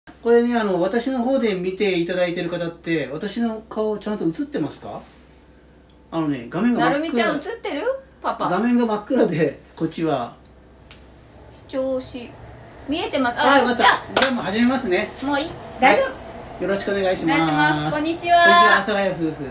これね、私の方で見ていただいている方って、私の顔ちゃんと映ってますか？画面が真っ暗。 なるみちゃん映ってる？パパ。 画面が真っ暗で、こっちは。 視聴し、見えてます。 あ、よかった。じゃあもう始めますね。 もういい？大丈夫。 はい、よろしくお願いします。 お願いします。こんにちは。 こんにちは、阿佐ヶ谷夫婦です。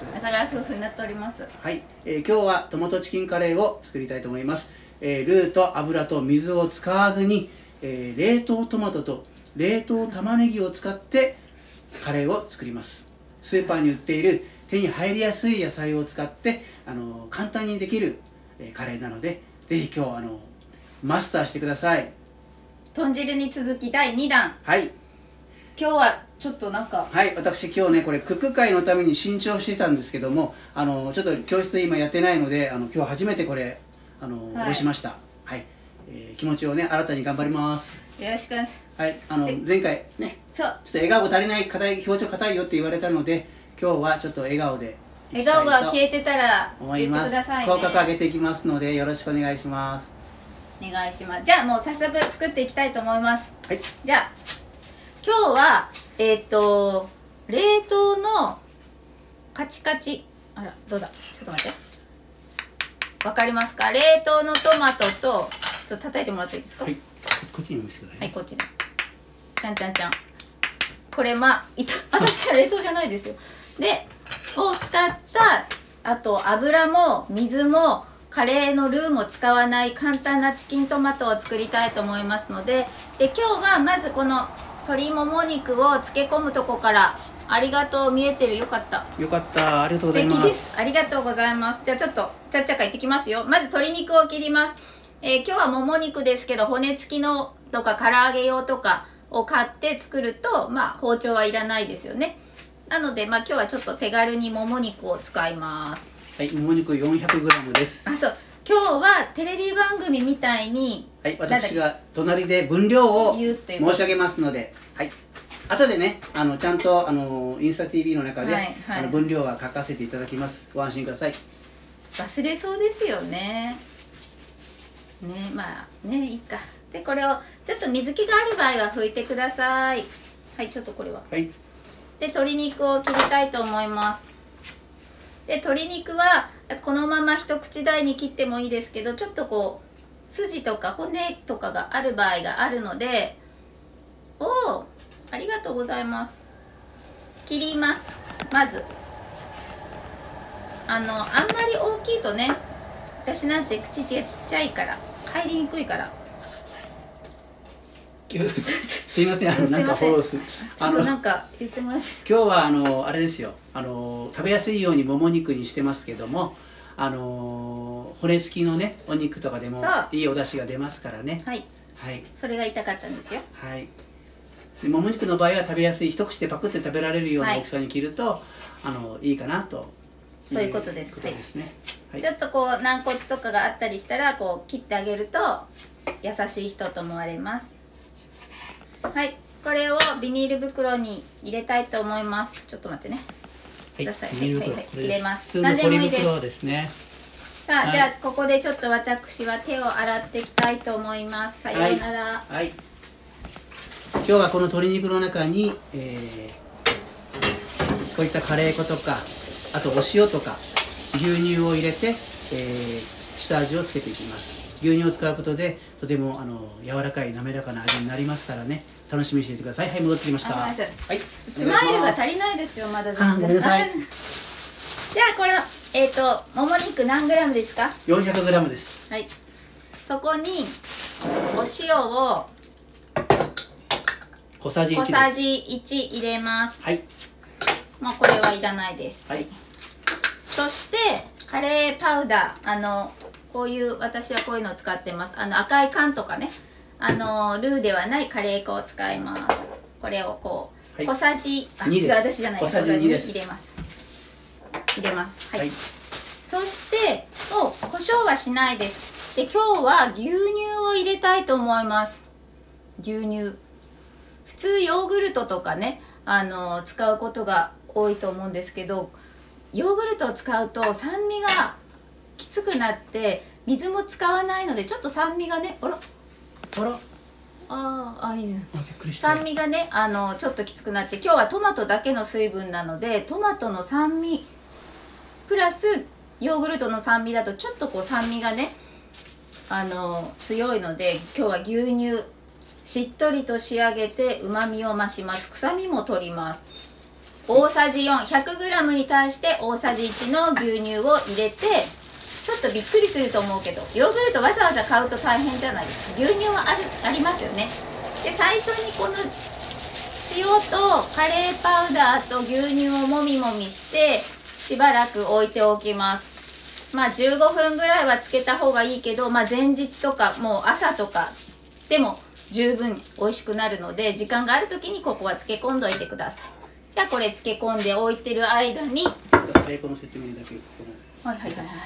阿佐ヶ谷夫婦になっております。 はい、今日はトマトチキンカレーを作りたいと思います。ルーと油と水を使わずに、冷凍トマトと冷凍玉ねぎを使ってカレーを作ります。スーパーに売っている手に入りやすい野菜を使って簡単にできる、カレーなので、ぜひ今日マスターしてください。 豚汁に続き第2弾。 はい、 今日はちょっとなんか、 はい、私今日ねこれクック会のために新調していたんですけども、ちょっと教室今やってないので今日初めてこれおろしました。はい、気持ちをね新たに頑張ります。 よろしくお願いします。 はい、前回ね、 そう、 ちょっと笑顔足りない、表情硬いよって言われたので、今日はちょっと笑顔で笑顔が消えてたら言ってくださいね。 口角上げていきますのでよろしくお願いします。 お願いします。じゃあもう早速作っていきたいと思います。 はい、 じゃあ今日は冷凍のカチカチ、あらどうだ、ちょっと待って、わかりますか？冷凍のトマトと、ちょっと叩いてもらっていいですか？ はい、こっちに見せてください。 はい、こっちにちゃんちゃんちゃん。これ私は冷凍じゃないですよ。でを使った、あと油も水もカレーのルーも使わない簡単なチキントマトを作りたいと思いますので、今日はまずこの鶏もも肉を漬け込むとこから。ありがとう、見えてる。よかった、 よかった、ありがとうございます。 素敵です、ありがとうございます。じゃあちょっとちゃっちゃかいってきますよ。まず鶏肉を切ります。今日はもも肉ですけど、骨付きのとか唐揚げ用とかを買って作ると、包丁はいらないですよね。なので今日はちょっと手軽にもも肉を使います。 はい、もも肉 400g です。 あ、そう、今日はテレビ番組みたいに、 はい、私が隣で分量を申し上げますので、はい、後でねちゃんとインスタ TV の中で、はいはい、分量は書かせていただきます。ご安心ください。 忘れそうですよね。いいか。でこれをちょっと水気がある場合は拭いてください。はい、ちょっとこれは、はい、で鶏肉を切りたいと思います。で鶏肉はこのまま一口大に切ってもいいですけど、ちょっとこう筋とか骨とかがある場合があるので、ありがとうございます。切ります。まずあんまり大きいとね、私なんて口がちっちゃいから入りにくいからすいません、なんかフォローする。 ちょっとなんか言ってもらって。 今日はあれですよ、食べやすいようにもも肉にしてますけども、骨付きのねお肉とかでもいいお出汁が出ますからね。はい、はい、 それが言いたかったんですよ。 はい、もも肉の場合は食べやすい、一口でパクって食べられるような大きさに切ると、いいかなと。 そういうことです。 ね。はい、 ちょっとこう軟骨とかがあったりしたらこう切ってあげると優しい人と思われます。はい、これをビニール袋に入れたいと思います。ちょっと待ってね。 はい、 入れます。 何でもいいです。 さあ、じゃあここでちょっと私は手を洗っていきたいと思います。さようなら。 はい。今日はこの鶏肉の中に、こういったカレー粉とか、あとお塩とか牛乳を入れて、下味をつけていきます。牛乳を使うことでとても柔らかい滑らかな味になりますからね、楽しみにしていてください。はい、戻ってきました。はい、 スマイルが足りないですよ、まだ全然。 ごめんなさい。 じゃあこれもも肉何グラムですか ？400g です。 はい、そこにお塩を小さじ1です。 小さじ1入れます。 はい、 もうこれはいらないです。 はい、 そしてカレーパウダー、こういう私はこういうのを使ってます。赤い缶とかね、ルーではないカレー粉を使います。これをこう、はい、小さじ2です。私じゃない、小さじ2入れます。入れます。はい、はい、そして胡椒はしないです。で今日は牛乳を入れたいと思います。牛乳、普通ヨーグルトとかね使うことが多いと思うんですけど、ヨーグルトを使うと酸味がきつくなって水も使わないので、ちょっと酸味がね、 いいです。 びっくりした。 酸味がねちょっときつくなって、今日はトマトだけの水分なので、トマトの酸味プラスヨーグルトの酸味だとちょっとこう酸味がね強いので、今日は牛乳しっとりと仕上げてうまみを増します。臭みも取ります。大さじ 400g に対して大さじ1の牛乳を入れて、ちょっとびっくりすると思うけど、ヨーグルトわざわざ買うと大変じゃないですか。牛乳はありますよね。で最初にこの塩とカレーパウダーと牛乳をもみもみしてしばらく置いておきます。まあ15分ぐらいはつけた方がいいけど、前日とかもう朝とかでも十分美味しくなるので、時間がある時にここは漬け込んどいてください。じゃあこれ漬け込んでおいてる間にカレー粉の説明だけ。 はいはいはいはい。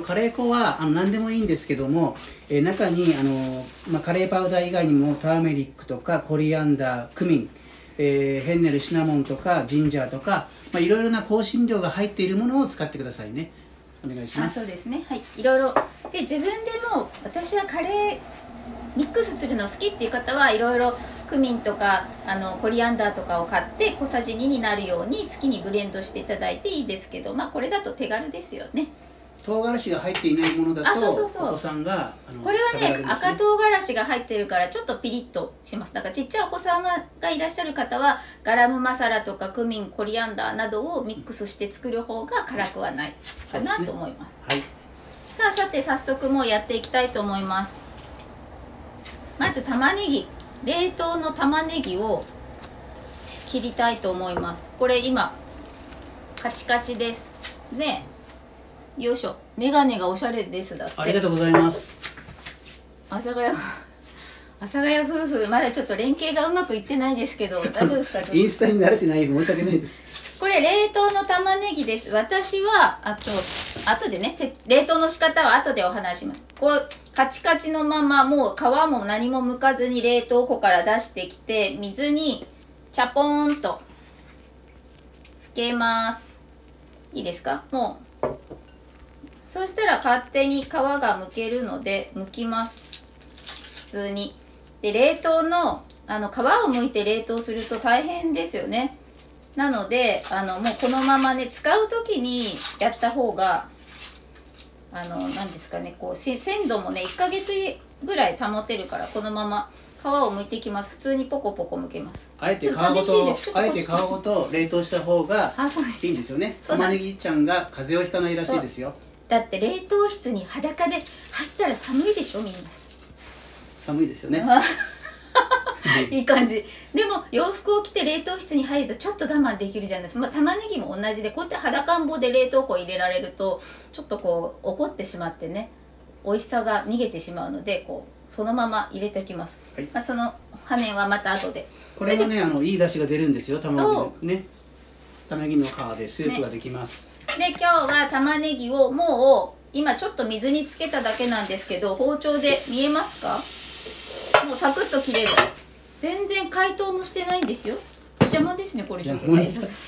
カレー粉は何でもいいんですけども、中にカレーパウダー以外にもターメリックとかコリアンダー、クミン、フェンネル、シナモンとかジンジャーとか、いろいろな香辛料が入っているものを使ってくださいね。お願いします。 そうですね。はい、いろいろで自分でも、私はカレーミックスするの好きっていう方はいろいろクミンとかコリアンダーとかを買って小さじ2になるように好きにブレンドしていただいていいですけど、これだと手軽ですよね。 唐辛子が入っていないものだと、お子さんがこれはね、赤唐辛子が入ってるからちょっとピリッとします。だからちっちゃいお子様がいらっしゃる方はガラムマサラとかクミン、コリアンダーなどをミックスして作る方が辛くはないかなと思います。 はい、 さて早速もうやっていきたいと思います。まず玉ねぎ、冷凍の玉ねぎを切りたいと思います。これ今カチカチですね。よいしょ。メガネがおしゃれですだって。 ありがとうございます。 阿佐ヶ谷夫婦まだちょっと連携がうまくいってないですけど大丈夫ですか？ インスタに慣れてない、申し訳ないです。 これ冷凍の玉ねぎです。私は後でね、冷凍の仕方は後でお話します。こうカチカチのままもう皮も何も剥かずに冷凍庫から出してきて、水にチャポーンとつけます。いいですか？もうそうしたら勝手に皮が剥けるので剥きます。普通に。で冷凍の皮を剥いて冷凍すると大変ですよね。なのでもうこのままね、使う時にやった方が何ですかね、こう鮮度もね1ヶ月ぐらい保てるから、このまま皮を剥いていきます。普通にポコポコ剥けます。 あえて皮ごと冷凍した方がいいんですよね。玉ねぎちゃんが風邪をひかないらしいですよ。 だって冷凍室に裸で入ったら寒いでしょ、みんな。 寒いですよね。 いい感じ。でも洋服を着て冷凍室に入るとちょっと我慢できるじゃないですか。玉ねぎも同じで、こうやって裸んぼで冷凍庫入れられるとちょっとこう怒ってしまってね、美味しさが逃げてしまうので、こうそのまま入れておきます。はい、その羽根はまた後で。 これもねいい出汁が出るんですよ。玉ねぎの皮でスープができます。 で今日は玉ねぎをもう今ちょっと水につけただけなんですけど、包丁で見えますか？もうサクッと切れる。全然解凍もしてないんですよ。お邪魔ですね、これちょっと。ほら、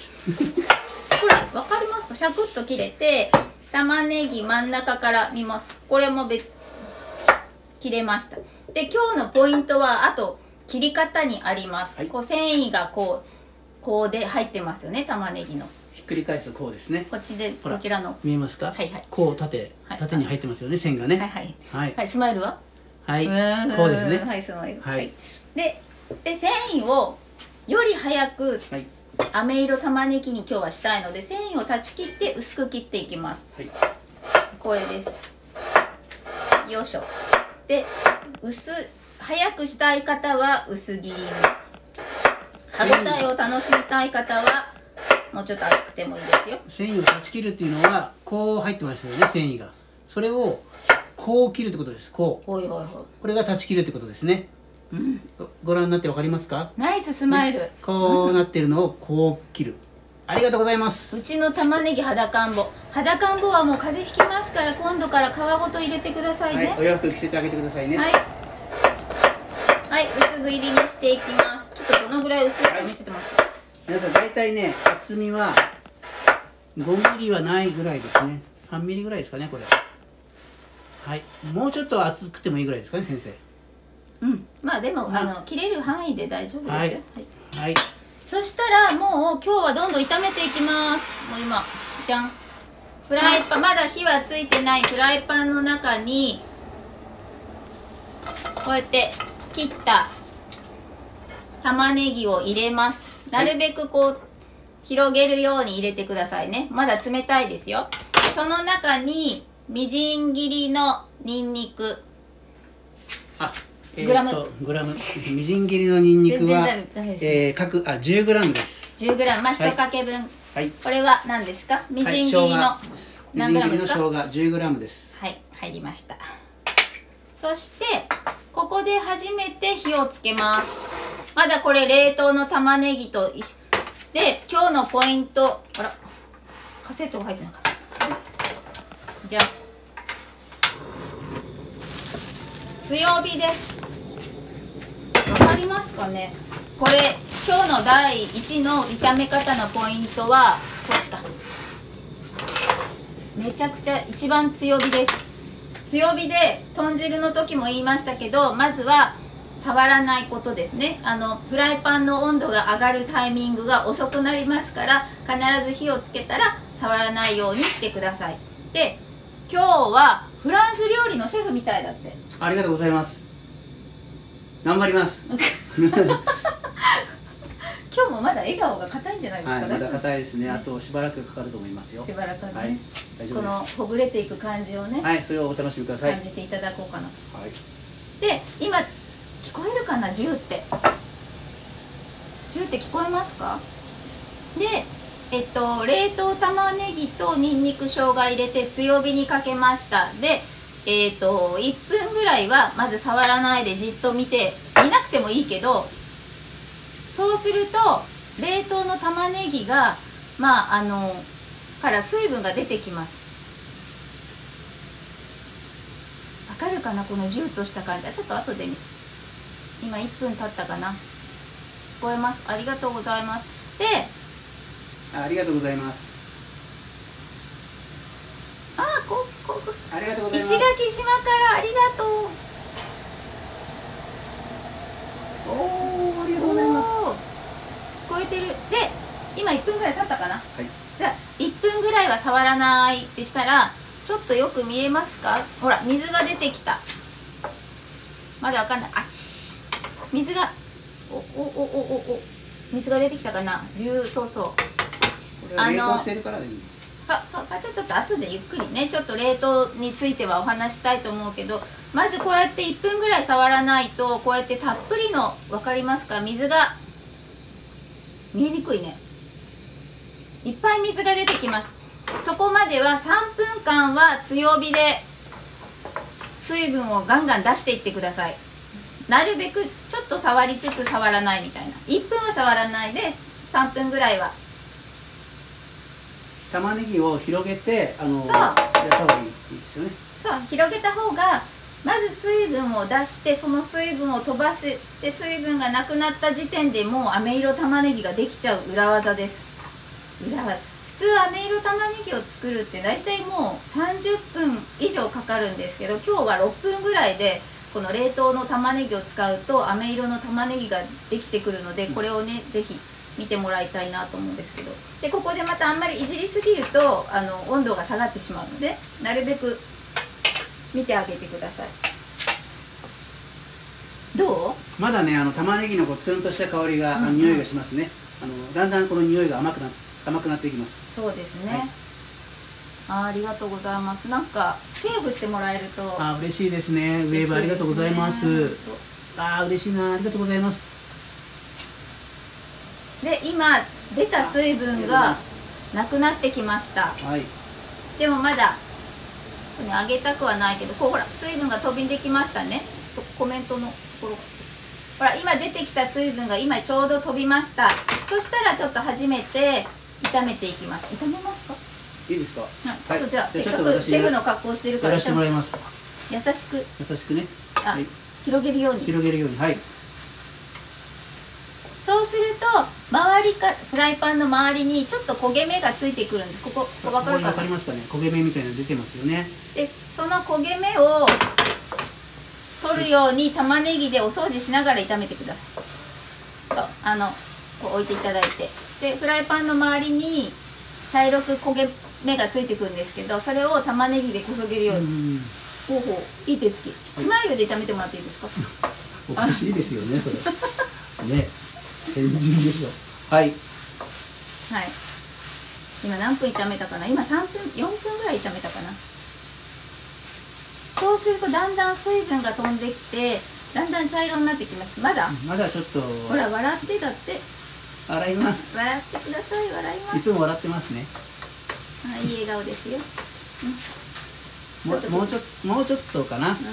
わかりますか？シャクッと切れて、玉ねぎ真ん中から見ます。これも切れました。で今日のポイントはあと切り方にあります。こう繊維がこうで入ってますよね、玉ねぎの。 ひっくり返すこうですね。 こちらの見えますか？ はいはい。 こう縦に入ってますよね、線がね。 はいはいはい。スマイルは？ はい。こうですね。 はい、スマイル。 はい。 で繊維をより早く飴色玉ねぎに今日はしたいので、繊維を断ち切って薄く切っていきます。はい。これです。よいしょ。で早くしたい方は薄切りに。歯ごたえを楽しみたい方はもうちょっと厚くてもいいですよ。 繊維を断ち切るっていうのはこう入ってますよね、繊維が。それをこう切るってことです。こう。これが断ち切るってことですね。ご覧になってわかりますか？ ナイススマイル。 こうなってるのをこう切る。ありがとうございます。 うちの玉ねぎ裸んぼはもう風邪ひきますから、今度から皮ごと入れてくださいね。 はい、お洋服着せてあげてくださいね。 はい、はい、薄切りにしていきます。ちょっとどのぐらい薄いか見せてもらって。 皆さん大体ね、厚みは5ミリはないぐらいですね。3ミリぐらいですかね、これ。はい、もうちょっと厚くてもいいぐらいですかね、先生。 まあでも、切れる範囲で大丈夫ですよ。 はい。はい。 そしたらもう今日はどんどん炒めていきます。もう今じゃん、フライパン、まだ火はついてないフライパンの中にこうやって切った玉ねぎを入れます。なるべくこう広げるように入れてくださいね。まだ冷たいですよ。その中にみじん切りのにんにく、 グラムみじん切りのにんにくは10グラムです。 10グラム、まあ1かけ分。 はい。 これは何ですか？みじん切りの何グラムですか？ みじん切りの生姜10グラムです。 はい、入りました。そしてここで初めて火をつけます。まだこれ冷凍の玉ねぎとで、今日のポイント、あらカセットが入ってなかった。じゃあ強火です。わかりますかね？これ今日の第1の炒め方のポイントはこっちか。めちゃくちゃ一番強火です。強火で豚汁の時も言いましたけど、まずは触らないことですね。フライパンの温度が上がるタイミングが遅くなりますから、必ず火をつけたら触らないようにしてください。で、今日はフランス料理のシェフみたいだって。 ありがとうございます。頑張ります。 今日もまだ笑顔が硬いんじゃないですか。 はい、まだ硬いですね。あとしばらくかかると思いますよ。 しばらくね。 はい、大丈夫です。 このほぐれていく感じをね。 はい、それをお楽しみください。 感じていただこうかな。 はい。 で、今聞こえるかな、銃って。銃って聞こえますか？で、冷凍玉ねぎとにんにく生姜入れて強火にかけました。で、1分ぐらいはまず触らないでじっと見なくてもいいけど、そうすると冷凍の玉ねぎがから水分が出てきます。わかるかな、このジューッとした感じ。ちょっと後で見せ、今1分経ったかな。聞こえます？ありがとうございます。で、 ありがとうございます。ありがとうございます。 石垣島からありがとう。 ありがとうございます。 聞こえてる。で、今1分ぐらい経ったかな。 はい。 じゃあ1分ぐらいは触らないってしたら、ちょっとよく見えますか？ほら、水が出てきた。まだわかんない。あち。水が水が出てきたかな。そうそう。これは冷凍してるからでいい。 ちょっと後でゆっくりね、ちょっと冷凍についてはお話したいと思うけど、まずこうやって1分ぐらい触らないと、こうやってたっぷりの、分かりますか？水が見えにくいね。いっぱい水が出てきます。そこまでは3分間は強火で水分をガンガン出していってください。なるべくちょっと触りつつ触らないみたいな。1分は触らないで3分ぐらいは。 玉ねぎを広げてやった方がいいですよね。 そう、広げた方がまず水分を出して、その水分を飛ばして水分がなくなった時点でもう飴色玉ねぎができちゃう裏技です。裏技。普通飴色玉ねぎを作るって大体もう30分以上かかるんですけど、今日は6分ぐらいでこの冷凍の玉ねぎを使うと飴色の玉ねぎができてくるので、これをねぜひ見てもらいたいなと思うんですけど、でここでまたあんまりいじりすぎると温度が下がってしまうので、なるべく見てあげてください。どう？まだね玉ねぎのツンとした香りが、匂いがしますね。だんだんこの匂いが甘くなっていきます。 そうですね。はい、ありがとうございます。なんか手を振ってもらえると嬉しいですね。ウェーブありがとうございます。嬉しいな、ありがとうございます。 で、今出た水分がなくなってきました。 はい。 でもまだあげたくはないけど、ほら水分が飛び出てきましたね。ちょっとコメントのところ、ほら今出てきた水分が今ちょうど飛びました。そしたらちょっと初めて炒めていきます。炒めますか？ いいですか？ ちょっとじゃあ、せっかくシェフの格好してるからやらせてもらいます。 優しくね。 広げるように。 はい。 そうするとフライパンの周りにちょっと焦げ目がついてくるんです。ここ分かるかな？ わかりますかね。焦げ目みたいなの出てますよね。 でその焦げ目を取取るように玉ねぎでお掃除しながら炒めてください。そう、こう置いていただいて、でフライパンの周りに茶色く焦げ目がついてくるんですけど、それを玉ねぎでこそげるように。ほうほう、いい手つき。スマイルで炒めてもらっていいですか。 おかしいですよね、それ。ね、変人でしょ。はい。 はい。今何分炒めたかな。今3分、4分ぐらい炒めたかな。そうするとだんだん水分が飛んできて、だんだん茶色になってきます。まだちょっと。 ほら、笑ってだって。 笑います。 笑ってください。笑います。 いつも笑ってますね。 いい笑顔ですよ。 もうちょっとかな。はい。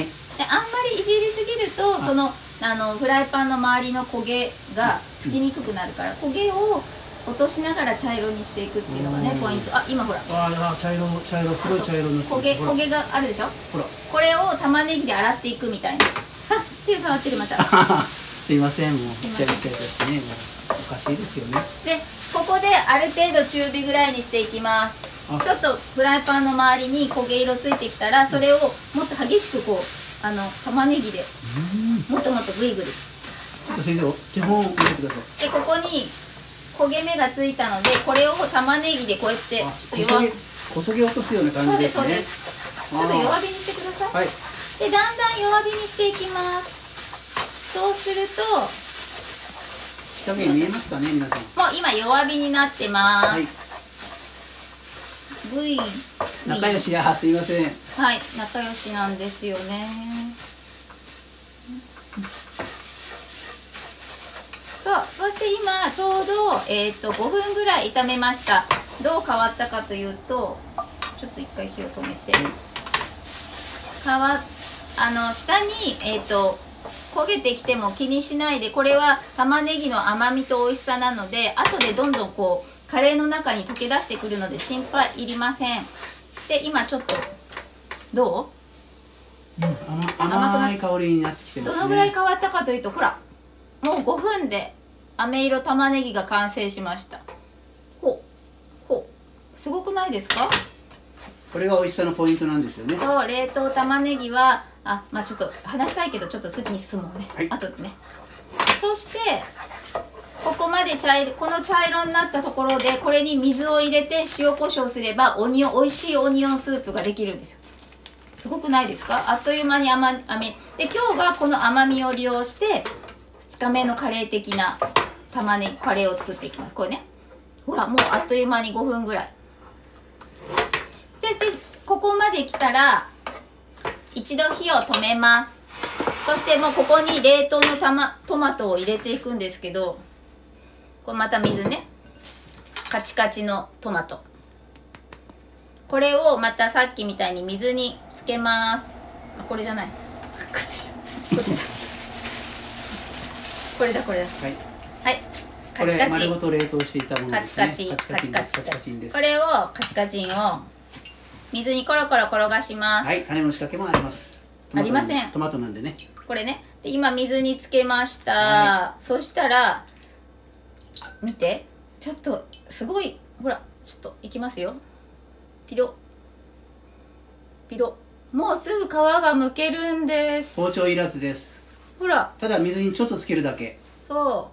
で、あんまりいじりすぎると、そのフライパンの周りの焦げがつきにくくなるから、焦げを落としながら茶色にしていくっていうのがね、ポイント。あ、今ほら。 茶色、すごい茶色になってる。 焦げがあるでしょ。 ほら。 これを玉ねぎで洗っていくみたいな。手触ってる、また。 すいません、もうぐちゃぐちゃとしてね、もうおかしいですよね。 で、ここである程度中火ぐらいにしていきます。ちょっとフライパンの周りに焦げ色ついてきたら、それをもっと激しくこう玉ねぎでもっともっとグイグリ。 ちょっと先生、手本を見せてください。 で、ここに焦げ目がついたので、これを玉ねぎでこうやってこそげ落とすような感じですね。 そうです。ちょっと弱火にしてください。 はい。 で、だんだん弱火にしていきます。そうすると火加減見えますかね、皆さん。 もう今弱火になってます。はい。 仲良しや、すいません。 はい、仲良しなんですよね。そう、そして今ちょうど5分ぐらい炒めました。どう変わったかというと、ちょっと一回火を止めて、下に焦げてきても気にしないで、これは玉ねぎの甘みと美味しさなので、後でどんどんこうカレーの中に溶け出してくるので心配いりません。で、今ちょっとどう？ 甘い香りになってきてますね。 どのぐらい変わったかというと、ほら、もう5分で飴色玉ねぎが完成しました。すごくないですか？ これが美味しさのポイントなんですよね。 そう、冷凍玉ねぎはちょっと話したいけど、ちょっと次に進もうね。はい、あとでね。そしてここまでこの茶色になったところで、これに水を入れて塩コショウすれば美味しいオニオンスープができるんですよ。すごくないですか？あっという間にで、今日はこの甘みを利用して2日目のカレー的な玉ねぎカレーを作っていきます。これね、ほら、もうあっという間に5分ぐらいで、ここまで来たら一度火を止めます。そしてもうここに冷凍のトマトを入れていくんですけど、これまた水ね、カチカチのトマト、これをまたさっきみたいに水につけます。これじゃない、こっちだ、これだ。はい、はい、カチカチ、 これ丸ごと冷凍していたものですね。 カチカチです。これをカチカチンを水にコロコロ転がします。 はい、種の仕掛けもあります。 ありません。 トマトなんでね。 これね。で、今水につけました。 はい、 そしたら見て、ちょっとすごい、ほら、ちょっといきますよ。ピロピロ、もうすぐ皮がむけるんです。 包丁いらずです。 ほら、 ただ水にちょっとつけるだけ。 そう、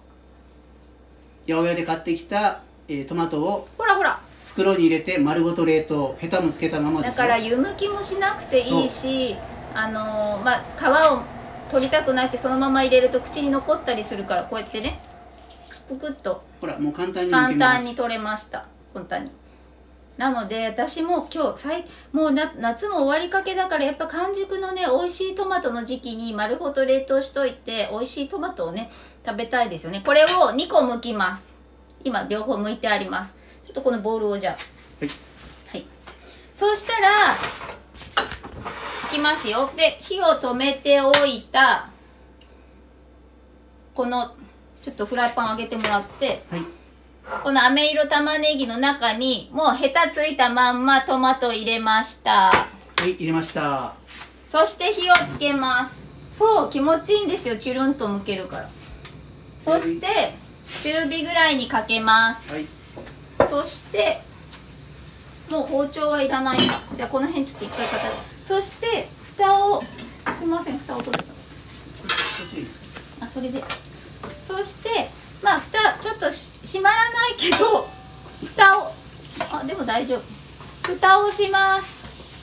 八百屋で買ってきた、トマトをほらほら袋に入れて丸ごと冷凍、ヘタもつけたままですよ。 だから湯むきもしなくていいし、皮を取りたくないってそのまま入れると口に残ったりするから、こうやってね、ぷくっとほら、もう簡単にむけます。 簡単に取れました。本当に。なので私も今日もう夏も終わりかけだから、やっぱ完熟のね美味しいトマトの時期に丸ごと冷凍しといて、美味しいトマトをね食べたいですよね。これを2個剥きます。今両方剥いてあります。ちょっとこのボウルをじゃあ、 はい、 はい、そうしたらいきますよ。で、火を止めておいたこのちょっとフライパン上げてもらって、 はい、 この飴色玉ねぎの中にもうヘタついたまんまトマト入れました。 はい、入れました。 そして火をつけます。そう、気持ちいいんですよ、チュルンとむけるから。そして中火ぐらいにかけます。 はい、 そしてもう包丁はいらないか。じゃあこの辺ちょっと一回そして蓋をすみません、蓋を取れた。あ、それで。そしてまあ蓋ちょっと閉まらないけど蓋をでも大丈夫。蓋をします。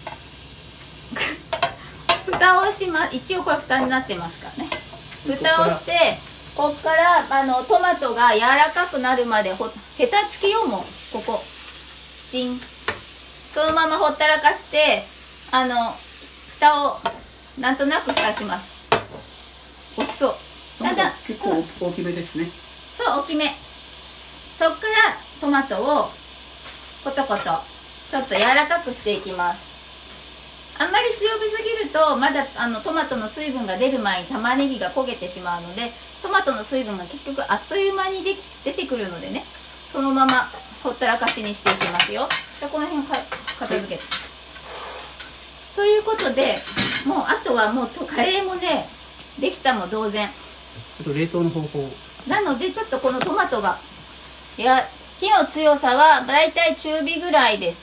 蓋をします。一応これ蓋になってますからね。蓋をしてこっからトマトが柔らかくなるまでヘタ付きをもうここチンそのままほったらかして蓋をなんとなく蓋します。落ちそう。だんだん結構大きめですね。 そう、大きめ。そっからトマトをコトコトちょっと柔らかくしていきます。あんまり強火すぎるとまだトマトの水分が出る前に玉ねぎが焦げてしまうので、トマトの水分が結局あっという間に出てくるのでね、そのままほったらかしにしていきますよ。じゃあこの辺片付けて、ということでもうあとはもうカレーもねできたも同然。 あと冷凍の方法なのでちょっとこのトマトが火の強さはだいたい中火ぐらいです。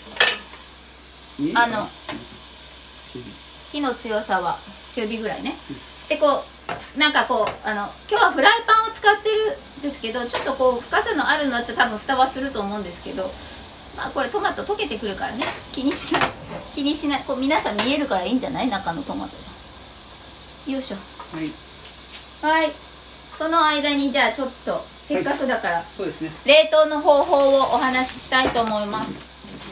火の強さは中火ぐらいね。でなんか今日はフライパンを使ってるんですけど、ちょっと深さのあるのだったら多分蓋はすると思うんですけど、まあこれトマト溶けてくるからね、気にしない皆さん見えるからいいんじゃない、中のトマトが。よいしょ。はい、その間にじゃあちょっとせっかくだから、 そうですね、 冷凍の方法をお話ししたいと思います。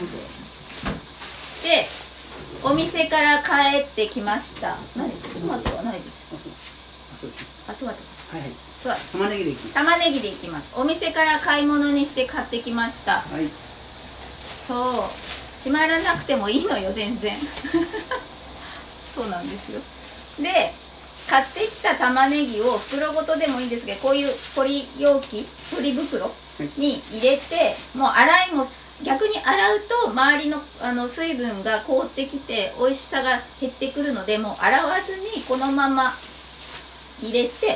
でお店から帰ってきました。何トマトはないです。トマト玉ねぎでいきます。玉ねぎでいきます。お店から買い物にして買ってきました。そう閉まらなくてもいいのよ全然そうなんですよ。で買ってきた玉ねぎを袋ごとでもいいんですけど、こういうポリ袋に入れて、もう逆に洗うと周りの水分が凍ってきて美味しさが減ってくるので、もう洗わずにこのまま入れて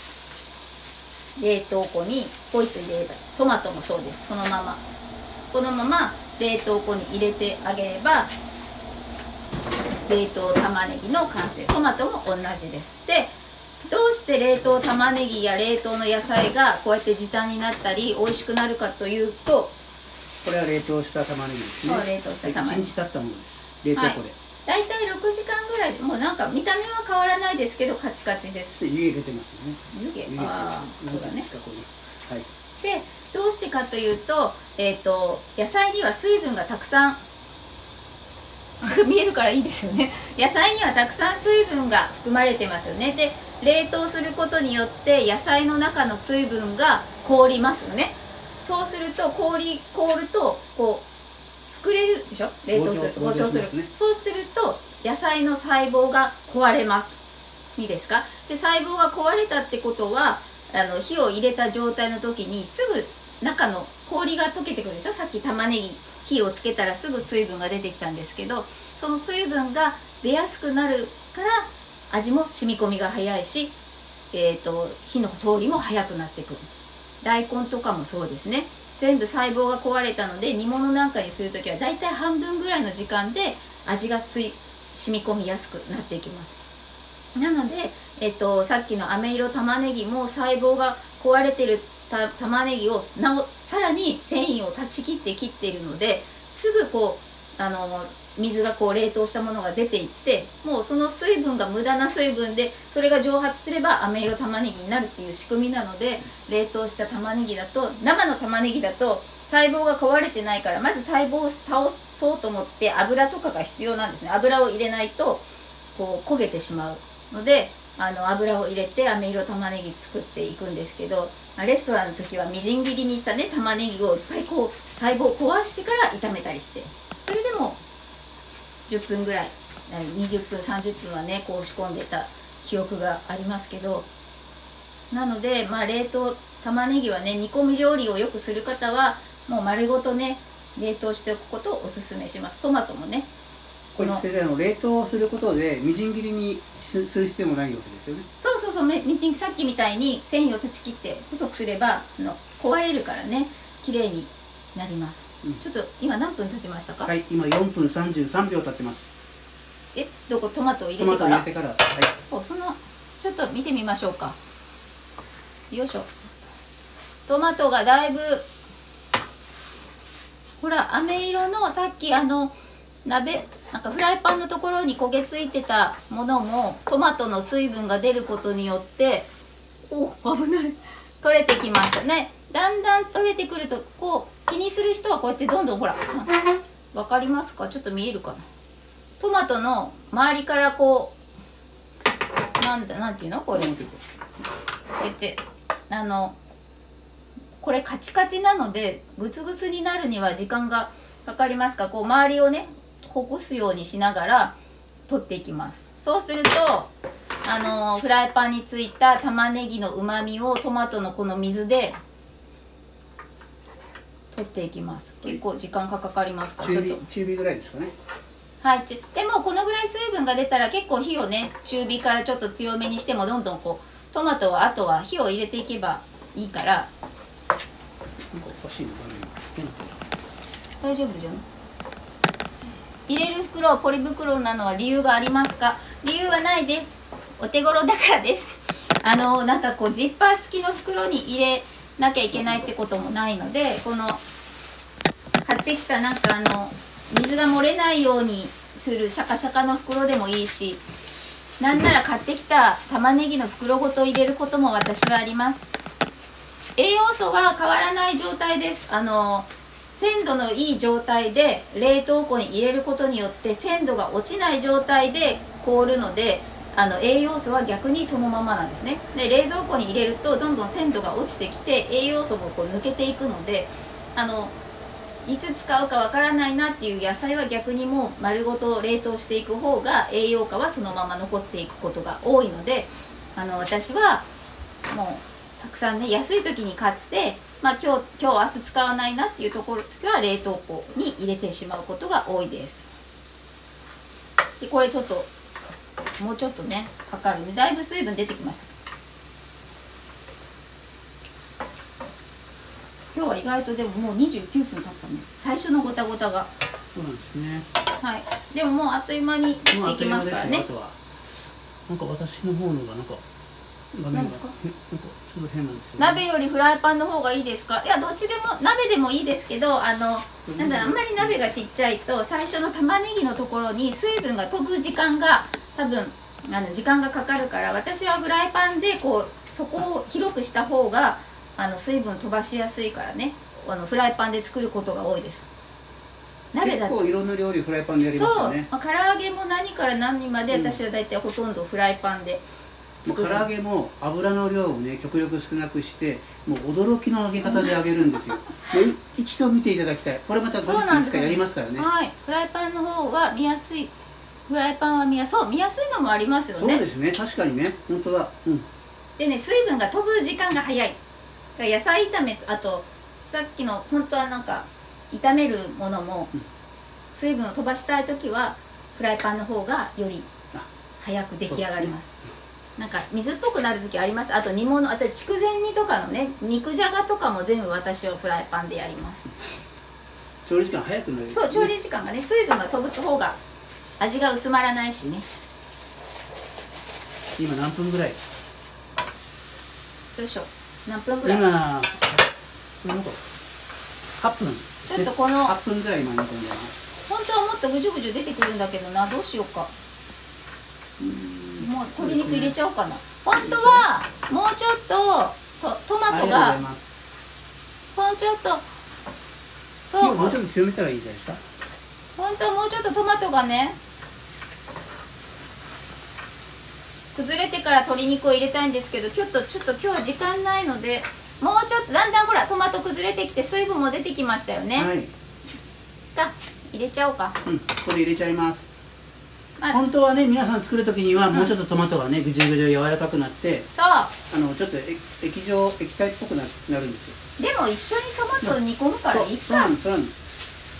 冷凍庫にポイッと入れれば、トマトもそうです。このまま冷凍庫に入れてあげれば冷凍玉ねぎの完成。トマトも同じです。でどうして冷凍玉ねぎや冷凍の野菜がこうやって時短になったり美味しくなるかというと、 これは冷凍した玉ねぎですね。 冷凍した玉ねぎ、 1日経ったものです。冷凍庫で、 だいたい6時間ぐらいで、もうなんか見た目は変わらないですけどカチカチです。 湯気出てますよね。 湯気、ああそうだね。 でどうしてかというと、野菜には水分がたくさん見えるからいいですよね。野菜にはたくさん水分が含まれてますよね。で冷凍することによって野菜の中の水分が凍りますよね。そうすると凍ると膨れるでしょ。冷凍すると膨張する。そうすると野菜の細胞が壊れます。いいですか。で細胞が壊れたってことは火を入れた状態の時にすぐ中の氷が溶けてくるでしょ。さっき玉ねぎ火をつけたらすぐ水分が出てきたんですけど、その水分が出やすくなるから味も染み込みが早いし、火の通りも早くなってくる。大根とかもそうですね。全部細胞が壊れたので煮物なんかにする時はだいたい半分ぐらいの時間で味が染み込みやすくなっていきます。なので、さっきの飴色玉ねぎも細胞が壊れてる玉ねぎをさらに繊維を断ち切って切っているので、すぐ水が冷凍したものが出ていって、もうその水分が無駄な水分で、それが蒸発すれば飴色玉ねぎになるっていう仕組みなので、冷凍した玉ねぎだと、生の玉ねぎだと細胞が壊れてないから、まず細胞を倒そうと思って油とかが必要なんですね。油を入れないと焦げてしまうので、油を入れて飴色玉ねぎ作っていくんですけど、レストランの時はみじん切りにしたね玉ねぎをいっぱい細胞を壊してから炒めたりして、それでも10分ぐらい20分30分はね仕込んでた記憶がありますけど、なので冷凍玉ねぎはね、煮込み料理をよくする方はもう丸ごとね冷凍しておくことをおすすめします。トマトもね、 これ先生冷凍することでみじん切りにする必要もないわけですよね。 そうみじん、さっきみたいに繊維を断ち切って細くすれば壊れるからね、綺麗になります。ちょっと今何分経ちましたか。 はい、今4分33秒経ってます。 どこトマトを入トマれてからト入れてから、はい、 ちょっと見てみましょうか。よいしょ。トマトがだいぶほら飴色の、さっき鍋なんかフライパンのところに焦げついてたものもトマトの水分が出ることによって危ない取れてきましたね。だんだん取れてくると、こう気にする人はこうやってどんどんほら、わかりますか？ちょっと見えるかな。トマトの周りからこうなんていうのこれ、こうやってこれカチカチなのでグツグツになるには時間がかかりますから、こう周りをねほぐすようにしながら取っていきます。そうするとフライパンについた玉ねぎのうまみをトマトのこの水で取っていきます。結構時間かかりますから、 中火ぐらいですかね。 はい、でもこのぐらい水分が出たら結構火をね中火からちょっと強めにしてもどんどんこうトマトはあとは火を入れていけばいいから。 なんかおかしいのか大丈夫じゃん。入れる袋ポリ袋なのは理由がありますか？理由はないです。お手頃だからです。なんかこうジッパー付きの袋に入れなきゃいけないってこともないので、この買ってきたなんか水が漏れないようにするシャカシャカの袋でもいいし、なんなら買ってきた玉ねぎの袋ごと入れることも私はあります。栄養素は変わらない状態です。鮮度のいい状態で冷凍庫に入れることによって鮮度が落ちない状態で凍るので、栄養素は逆にそのままなんですね。で冷蔵庫に入れるとどんどん鮮度が落ちてきて栄養素もこう抜けていくので、いつ使うかわからないなっていう野菜は逆にもう丸ごと冷凍していく方が栄養価はそのまま残っていくことが多いので、私はもうたくさんね安い時に買って、今日明日使わないなっていう時は冷凍庫に入れてしまうことが多いです。でこれちょっともうちょっとねかかるね。だいぶ水分出てきました。今日は意外とでももう29分経ったね。最初のゴタゴタが。 そうなんですね。 はい。でももうあっという間にできますからね。 あとはなんか私の方のがなんか画面がなんかちょっと変なんですよね。 鍋よりフライパンの方がいいですか？いやどっちでも鍋でもいいですけど、なんだあんまり鍋がちっちゃいと最初の玉ねぎのところに水分が飛ぶ時間が多分時間がかかるから、私はフライパンでこうそこを広くした方が水分飛ばしやすいからね、フライパンで作ることが多いです。 鍋だと結構いろんな料理フライパンでやりますよね。 そう、唐揚げも何から何まで私は大体ほとんどフライパンで作る。唐揚げも油の量をね極力少なくして、もう驚きの揚げ方で揚げるんですよ。一度見ていただきたい。これまた後日いつかやりますからね。 はい、フライパンの方は見やすい。フライパンは見やすいのもありますよね。 そうですね、確かにね、本当だ。 でね、水分が飛ぶ時間が早い。野菜炒めと、あとさっきの本当はなんか炒めるものも水分を飛ばしたい時はフライパンの方がより早く出来上がります。なんか水っぽくなる時あります。あと煮物、あと筑前煮とかのね、肉じゃがとかも全部私はフライパンでやります。 調理時間早くなる、ね。 そう、調理時間がね、水分が飛ぶ方が味が薄まらないしね。 今何分ぐらい？よいしょ。何分ぐらい？ 今なんか8分。 ちょっとこの 8分ぐらい今煮込んでます。 本当はもっとぐじゅぐじゅ出てくるんだけどな、どうしようか。もう鶏肉入れちゃおうかな。本当はもうちょっとトマトがもうちょっとそうもうちょっと強めたらいいじゃないですか。 本当はもうちょっとトマトがね崩れてから鶏肉を入れたいんですけど、ちょっと今日は時間ないので、もうちょっとだんだんほらトマト崩れてきて水分も出てきましたよね。 はい。 入れちゃおうか。 ここで入れちゃいます。本当はね、皆さん作る時にはもうちょっとトマトがねぐじゅぐじゅ柔らかくなって、 そうちょっと液体っぽくなるんですよ。でも一緒にトマト煮込むからいいか。 そうなんです。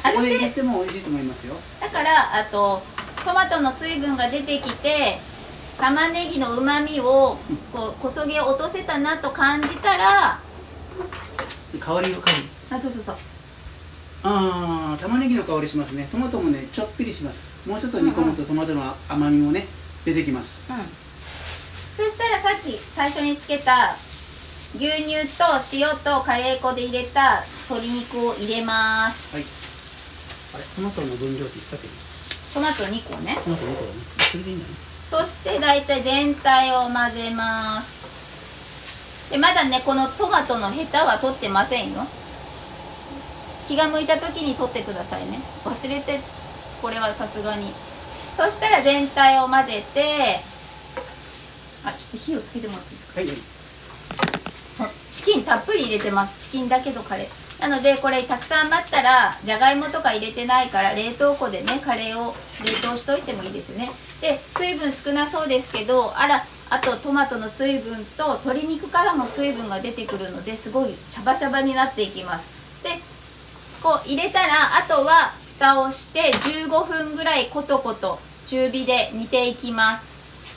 ここで入れても美味しいと思いますよ。 だからトマトの水分が出てきて玉ねぎのうまみをこそげ落とせたなと感じたら、 香りをそう。 玉ねぎの香りしますね。トマトもねちょっぴりします。 もうちょっと煮込むとトマトの甘みもね出てきます。 そしたらさっき最初につけた牛乳と塩とカレー粉で入れた鶏肉を入れます。 はい。あれ、トマトの分量って言ったっけ？ トマト2個ね。 トマト2個だね。それでいいんだね。 そして大体全体を混ぜます。でまだねこのトマトのヘタは取ってませんよ。気が向いた時に取ってくださいね。忘れてこれはさすがに。そしたら全体を混ぜて、あ、ちょっと火をつけてもらっていいですか。 はい、はい。 チキンたっぷり入れてます。チキンだけどカレーなので、これたくさん余ったらじゃがいもとか入れてないから冷凍庫でねカレーを冷凍しといてもいいですよね。で水分少なそうですけど、あとトマトの水分と鶏肉からも水分が出てくるのですごいシャバシャバになっていきます。でこう入れたらあとは蓋をして15分ぐらいコトコト中火で煮ていきます。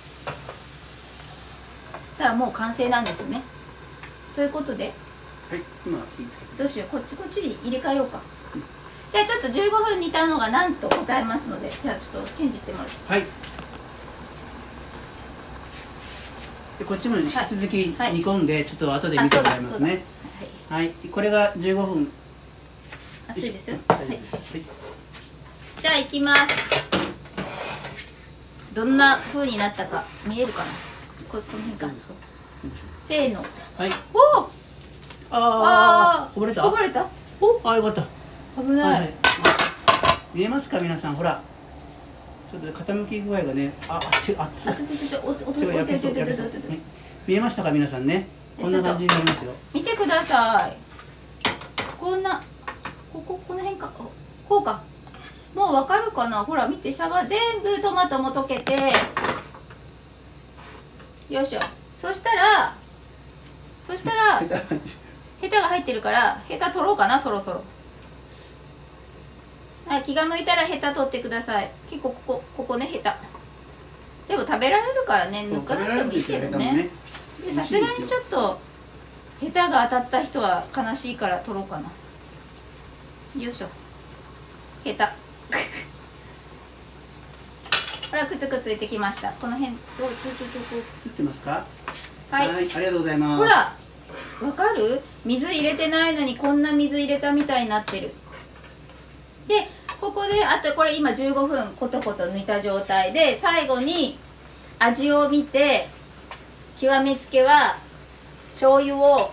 だからもう完成なんですよね。ということで、 はい、今火つけて。 どうしよう、こっちで入れ替えようか。じゃあちょっと15分煮たのがなんとございますので、じゃあちょっとチェンジしてもらって。 はい。でこっちも引き続き煮込んで、ちょっと後で見てもらいますね。はい、これが15分。 熱いですよ。 大丈夫です。はい。 じゃあ行きます。どんな風になったか見えるかな。この辺か。せーの。 はい。 おお。 こぼれた。 こぼれた。 お、よかった。 危ない。 見えますか皆さん、ほら。ちょっと傾き具合がね、熱い。見えましたか皆さんね。こんな感じになりますよ。 見てください。こんな、この辺か、こうか。もうわかるかな。ほら見て、全部トマトも溶けて。よいしょ。そしたらヘタが入ってるからヘタ取ろうかな。そろそろ気が向いたらヘタ取ってください。結構ここねヘタでも食べられるからね、抜かなくてもいいけどね。さすがにちょっとヘタが当たった人は悲しいから取ろうかな。よいしょ。ヘタほらくつくついてきました。この辺どう映ってますか。 はい、 ありがとうございます。 ほらわかる？水入れてないのにこんな水入れたみたいになってる。でここであとこれ今15分コトコト抜いた状態で、最後に味を見て極めつけは醤油を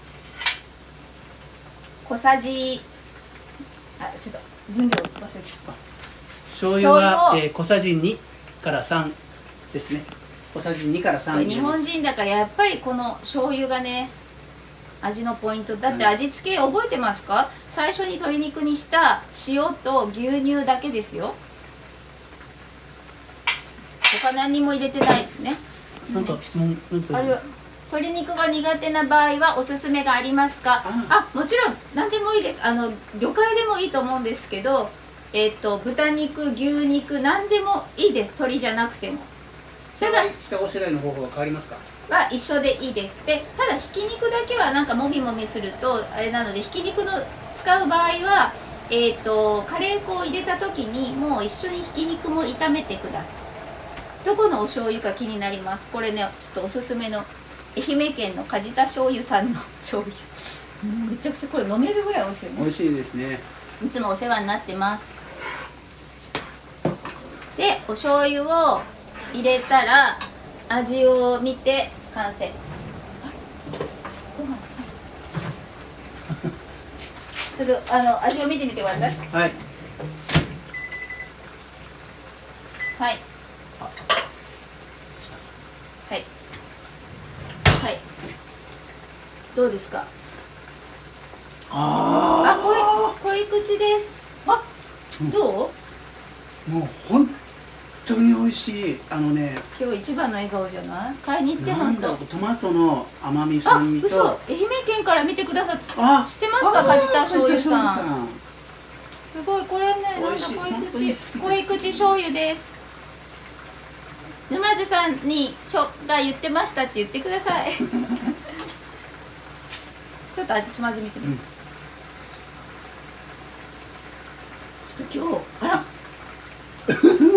小さじちょっと分量忘れてた。 醤油は小さじ2から3ですね。小さじ2から3。 日本人だからやっぱりこの醤油がね味のポイントだって。味付け覚えてますか？最初に鶏肉にした塩と牛乳だけですよ。他何にも入れてないですね。 なんか質問あれは鶏肉が苦手な場合はおすすめがありますか？もちろん何でもいいです。魚介でもいいと思うんですけど、豚肉牛肉何でもいいです。鶏じゃなくても。ただ下ごしらえの方法は変わりますか？ は一緒でいいです。でただひき肉だけはなんかもみもみするとあれなので、ひき肉の使う場合はカレー粉を入れた時にもう一緒にひき肉も炒めてください。どこのお醤油か気になります。これねちょっとおすすめの愛媛県の梶田醤油さんの醤油めちゃくちゃこれ飲めるぐらい美味しいよね。 美味しいですね。 いつもお世話になってます。でお醤油を入れたら味を見て完成。ちょっと味を見てみてください。 はい。 はい。はい。はい。どうですか。濃い口です。どう？ もう本当に美味しい。 今日一番の笑顔じゃない？買いに行って本当。 トマトの甘み酸味と。 嘘。愛媛県から見てくださって。知ってますか？梶田醤油さん。すごいこれね、なんだ濃い口醤油です。沼津さんにが言ってましたって言ってください。ちょっと私も味見てみる。ちょっと今日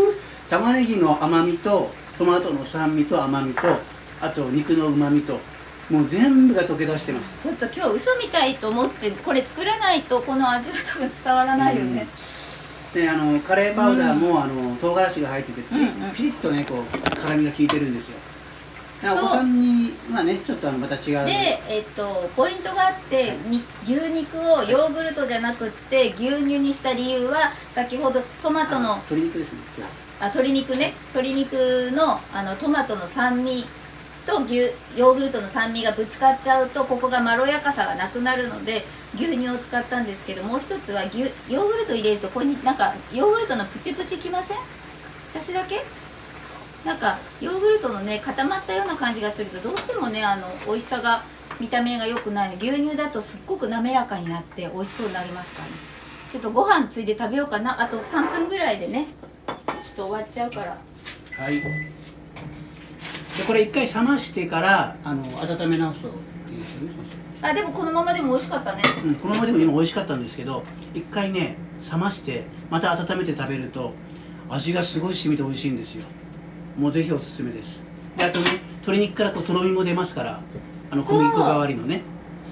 玉ねぎの甘みとトマトの酸味と甘みと、あと肉の旨みと、もう全部が溶け出してます。 ちょっと今日嘘みたいと思ってこれ作らないとこの味は多分伝わらないよね。 でカレーパウダーも唐辛子が入っててピリッとねこう辛みが効いてるんですよ。お子さんにはねちょっとまた違う。 でポイントがあって、牛肉をヨーグルトじゃなくって牛乳にした理由は、先ほどトマトの鶏肉ですね。 鶏肉ね、鶏肉のトマトの酸味とヨーグルトの酸味がぶつかっちゃうと、ここがまろやかさがなくなるので牛乳を使ったんですけど、もう一つはヨーグルト入れるとここになんかヨーグルトのプチプチきません？私だけ？なんかヨーグルトのね固まったような感じがすると、どうしてもね美味しさが、見た目が良くないの。牛乳だとすっごく滑らかになって美味しそうになりますからね。ちょっとご飯ついで食べようかな。あと3分ぐらいでねちょっと終わっちゃうから。 はい。でこれ一回冷ましてから温め直すといいですよね。 あ、でもこのままでも美味しかったね。 このままでも今美味しかったんですけど、一回ね冷ましてまた温めて食べると味がすごい染みて美味しいんですよ。もうぜひおすすめです。であとね、鶏肉からこうとろみも出ますから、小麦粉代わりのね。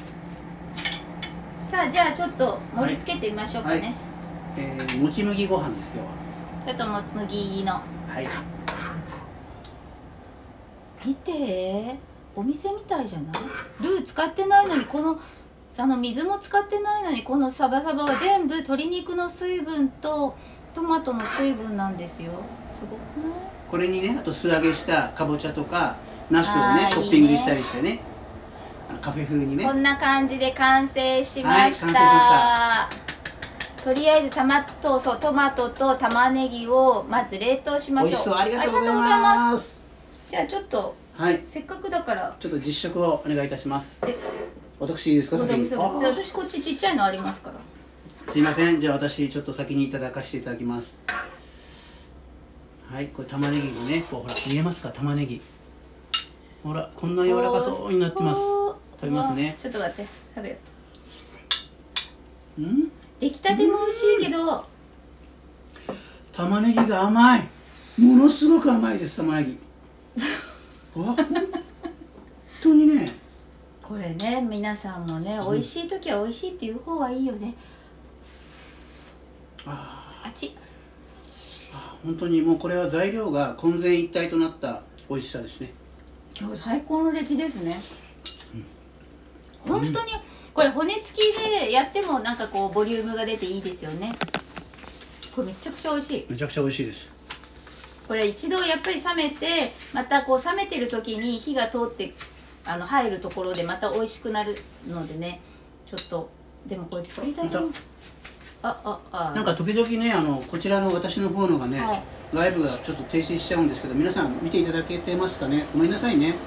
さあじゃあちょっと盛り付けてみましょうかね。 はい、もち麦ご飯です今日は。 ちょっと麦入りの。 はい。 見て、お店みたいじゃない？ルー使ってないのに、この水も使ってないのに、このサバサバは全部鶏肉の水分とトマトの水分なんですよ。すごくない？ これにね、あと素揚げしたかぼちゃとかナスをねトッピングしたりしてね、カフェ風にね。 こんな感じで完成しました。 はい、完成しました。 とりあえずトマトと玉ねぎをまず冷凍しましょう。 美味しそう、ありがとうございます。 じゃあちょっと、はい、せっかくだからちょっと実食をお願いいたします。私いいですか？先に。 私こっちちっちゃいのありますから。 すいません、じゃあ私ちょっと先にいただかせていただきます。はい、これ玉ねぎにね、こうほら見えますか？玉ねぎほらこんな柔らかそうになってます。食べますね。 ちょっと待って、食べよう。 出来たても美味しいけど、 玉ねぎが甘い。ものすごく甘いです、玉ねぎ。本当にね。 これね、皆さんもね、美味しい時は美味しいっていう方がいいよね。あっち。 本当にもうこれは材料が混然一体となった美味しさですね。 今日最高の出来ですね。本当にこれ骨付きでやってもなんかこうボリュームが出ていいですよね。これめちゃくちゃ美味しい。 めちゃくちゃ美味しいです。 これ一度やっぱり冷めて、またこう冷めてる時に火が通って入るところでまた美味しくなるのでね、ちょっとでもこれ作りたいと思う。 なんか時々ねこちらの私の方のがね、ライブがちょっと停止しちゃうんですけど、皆さん見ていただけてますかね？ごめんなさいね。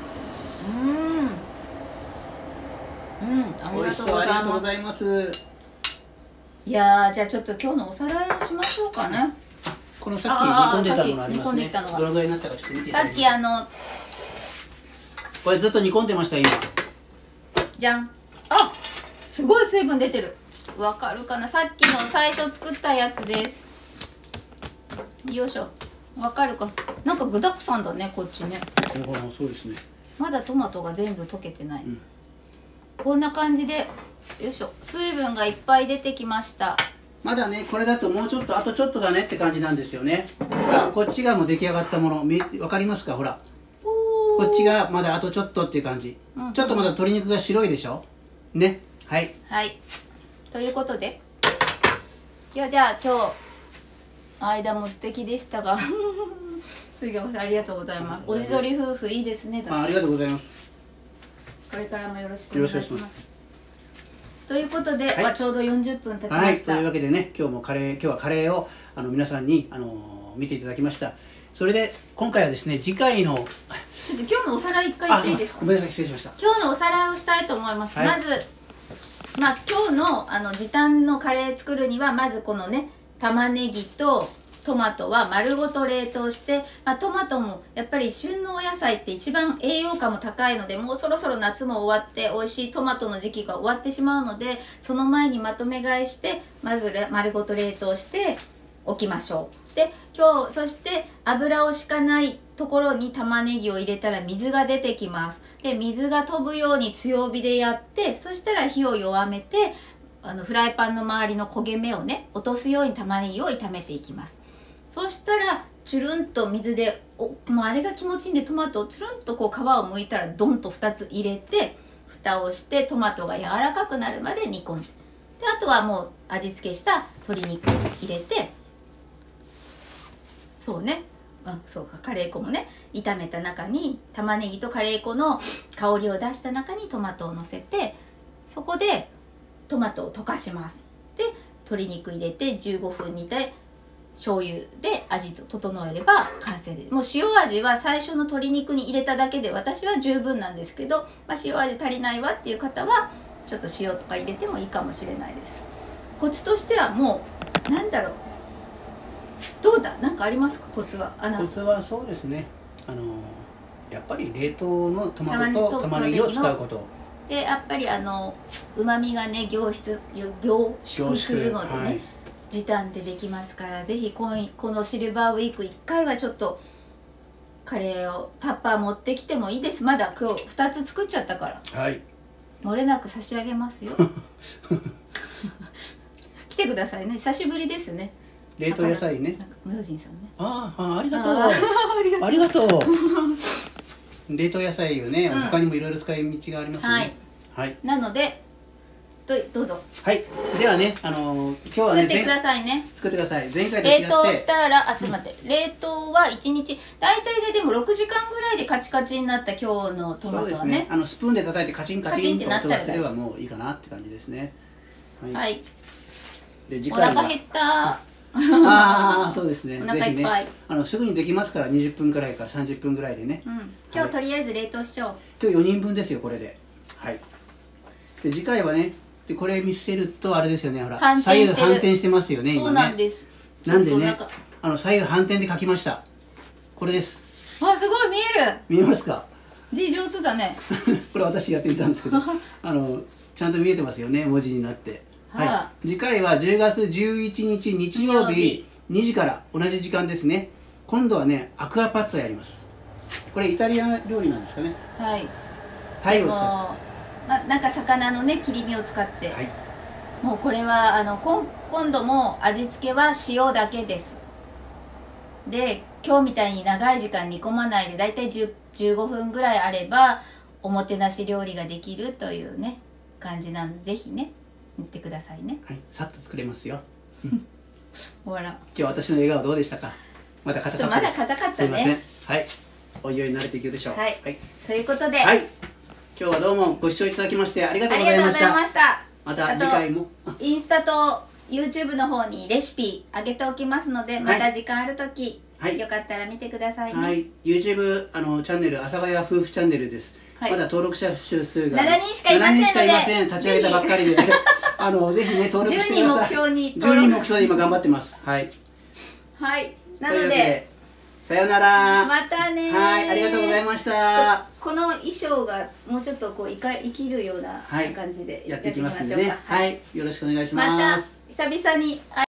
美味しそう、ありがとうございます。 いやー、じゃあちょっと今日のおさらいをしましょうかね。 このさっき煮込んでたものありますね。どのぐらいになったかちょっと見ていただいて。 さっきこれずっと煮込んでました今。 じゃん。あ、すごい水分出てる。わかるかな？さっきの最初作ったやつです。よいしょ。わかるか？なんか具だくさんだね、こっちね。 そうですね。 まだトマトが全部溶けてない。こんな感じで、よいしょ。水分がいっぱい出てきました。 まだね、これだともうちょっとあとちょっとだねって感じなんですよね。ほら、こっちがもう出来上がったもの、わかりますか？ほら。こっちがまだあとちょっとっていう感じ。ちょっとまだ鶏肉が白いでしょ？ね。はい。 はい。ということで、じゃあ今日間も素敵でしたが杉山さんありがとうございます。おじぞり夫婦いいですね。 ありがとうございます。 これからもよろしくお願いします。ということで、ちょうど40分経ちました。 はい、というわけでね、今日はカレーを皆さんに見ていただきました。それで今回はですね、次回のちょっと今日のおさらい一回言っていいですか？ ごめんなさい、失礼しました。 今日のおさらいをしたいと思います。まず今日の時短のカレー作るには、まずこのね玉ねぎとトマトは丸ごと冷凍して、トマトもやっぱり旬のお野菜って一番栄養価も高いので、もうそろそろ夏も終わって美味しいトマトの時期が終わってしまうので、その前にまとめ買いしてまず丸ごと冷凍して、 置きましょう。で今日そして油を敷かないところに玉ねぎを入れたら水が出てきます。で水が飛ぶように強火でやって、そしたら火を弱めてフライパンの周りの焦げ目をね落とすように玉ねぎを炒めていきます。そしたらチュルンと水でもうあれが気持ちいいんで、トマトをつるんとこう皮を剥いたらドンと2つ入れて蓋をしてトマトが柔らかくなるまで煮込んで、であとはもう味付けした鶏肉を入れて、そうね、そうか、カレー粉もね炒めた中に玉ねぎとカレー粉の香りを出した中にトマトをのせて、そこでトマトを溶かします。で鶏肉入れて15分煮て醤油で味を整えれば完成です。もう塩味は最初の鶏肉に入れただけで私は十分なんですけど、塩味足りないわっていう方はちょっと塩とか入れてもいいかもしれないです。コツとしてはもうなんだろう、どうだ、なんかありますか、コツは。 コツはそうですね、やっぱり冷凍のトマトと玉ねぎを使うこと。 でやっぱりうまみがね凝縮するのでね、はい、時短でできますから、ぜひこのシルバーウィーク1回はちょっとカレーをタッパー持ってきてもいいです。まだ今日2つ作っちゃったから、はい、漏れなく差し上げますよ来てくださいね、久しぶりですね。 冷凍野菜ね、 明神さんね、 ありがとうありがとう冷凍野菜をね、他にもいろいろ使い道がありますね。はい、 なのでどうぞ。 はい、ではね、今日はね作ってくださいね。 作ってください。前回と違って冷凍したら、ちょっと待って、冷凍は1日大体でも6時間ぐらいでカチカチになった今日のトマトはね、 スプーンで叩いてカチンカチンと音がすればもういいかなって感じですね。 はい、 で次回はお腹減った。 そうですね。 お腹いっぱい。 すぐにできますから、20分くらいから30分ぐらいでね。 今日とりあえず冷凍しちゃおう。 今日4人分ですよ、これで。はい。で次回はね、これ見せるとあれですよね、ほら左右反転してますよね、今ね。 そうなんです。 なんでね、左右反転で書きました。これです。 すごい見える。 見えますか。 字上手だね。 これ私やってみたんですけど、ちゃんと見えてますよね、文字になって。はい、次回は10月11日日曜日2時から同じ時間ですね。今度はね、アクアパッツァやります。これイタリア料理なんですかね。 はい。 タイを使って、 なんか魚のね切り身を使って、はい、もうこれは今度も味付けは塩だけです。で今日みたいに長い時間煮込まないで、だいたい15分ぐらいあればおもてなし料理ができるというね感じなので、ぜひね言ってくださいね。 はい、さっと作れますよ。 ほら。 今日私の笑顔どうでしたか。まだ硬かったです。 まだ硬かったね。 すいません。はい。おいおい慣れていくでしょう。 はい。ということで。 はい。今日はどうもご視聴いただきましてありがとうございました。また次回も。 インスタと YouTube の方にレシピ上げておきますので、また時間あるとき、よかったら見てくださいね。はい。 YouTube チャンネル、阿佐ヶ谷夫婦チャンネルです。まだ登録者数が 7人しかいませんので、 立ち上げたばっかりでぜひね登録してください。10人目標で今頑張ってます。はい。 はい。なのでさよなら。 またね。 はい、ありがとうございました。 この衣装がもうちょっとこう生きるような感じでやっていきますんでね。はい、よろしくお願いします。 また久々に。